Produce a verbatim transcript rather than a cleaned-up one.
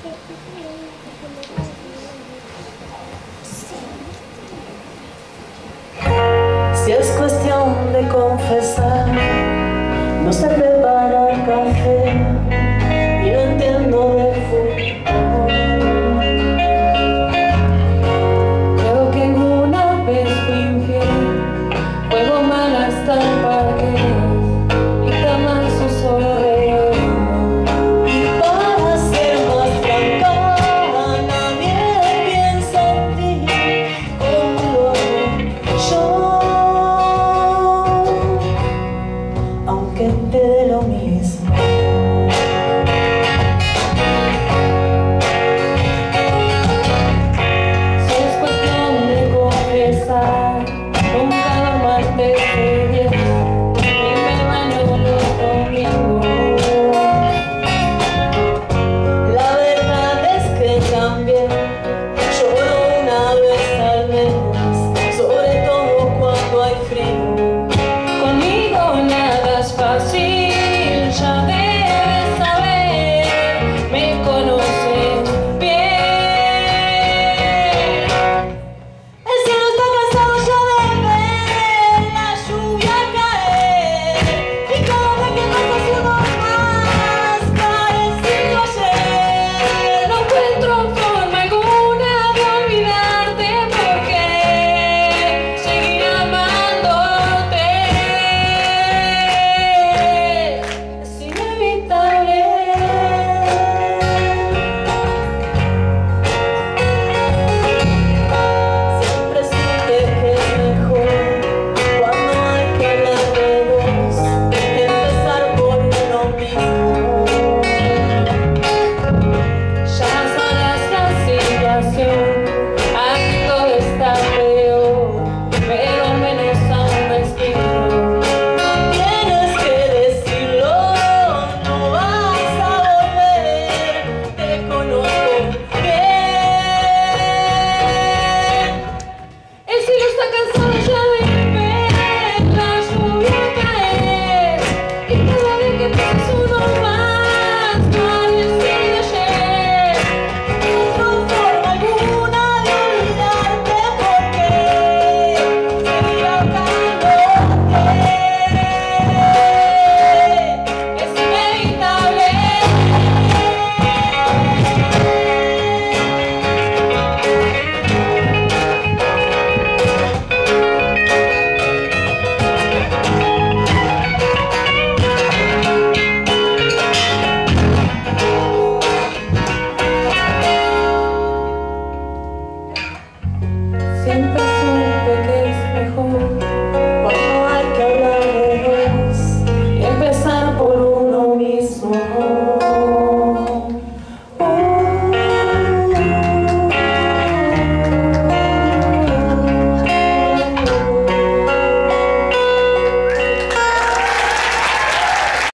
Si es cuestión de confesar, no sé preparar café y no entiendo de fútbol. Creo que una vez fui infiel, juego mal hasta el parque y jamás uso relleno. Y para ser más franca, nadie piensa en ti como lo hago yo. Aunque te dé lo mismo. Si es cuestión de confesar, nunca duermo antes de diez y me baño los domingos. La verdad es que también lloro una vez al mes, sobre todo cuando hay frío. Conmigo nada es fácil, ya debes saber, me conoces bien. El cielo está cansado ya de ver la lluvia caer, y cada vez que pasa uno más parecido ayer. No encuentro forma alguna de olvidarte porque seguir amándote es inevitable. Siempre siente que es mejor cuando hay que hablar de dos, empezar por uno mismo. Ya sabrás la situación, aquí todo está peor, pero al menos aún respiro. Tienes que decirlo, no vas a volver, te conozco bien. El cielo está cansado ya de ver la lluvia caer, y cada vez que pasa uno más parecido ayer. No encuentro forma alguna de olvidarte porque seguir amándote es inevitable. Siempre supe que es mejor cuando hay que hablar de dos y empezar por uno mismo.